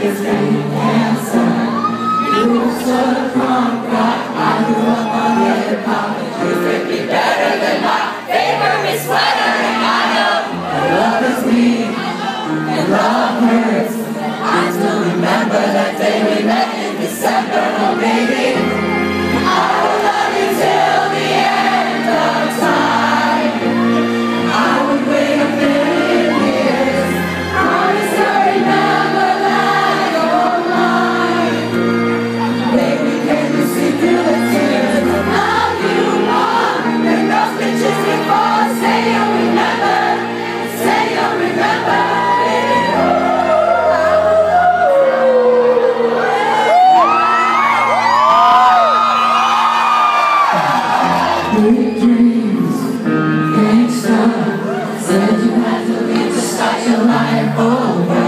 is getting cancer. You were sort of punk rock. I grew up on the other college. You fit me better than my favorite sweater. And I know that love is weak and love hurts. I still remember that day we met in December. Oh baby, I will love you till the end of time. I would wait a million years. Promise to remember that you're mine. Baby, can you see through the tears? I love you more than those bitches before. Say you'll remember. Say you'll remember. Big dreams, gangsta. Said you had to leave to start your life over.